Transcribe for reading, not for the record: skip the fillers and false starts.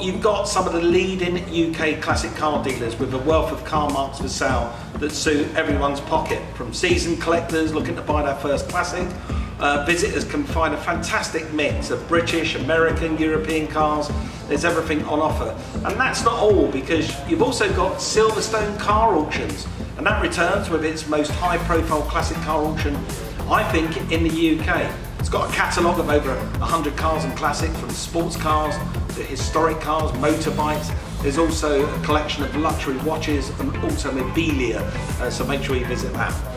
you've got some of the leading UK classic car dealers with a wealth of car marks for sale that suit everyone's pocket. From seasoned collectors looking to buy their first classic, visitors can find a fantastic mix of British, American, European cars. There's everything on offer. And that's not all, because you've also got Silverstone car auctions, and that returns with its most high-profile classic car auction, I think, in the UK. It's got a catalogue of over 100 cars and classics, from sports cars to historic cars, motorbikes. There's also a collection of luxury watches and automobilia, so make sure you visit that.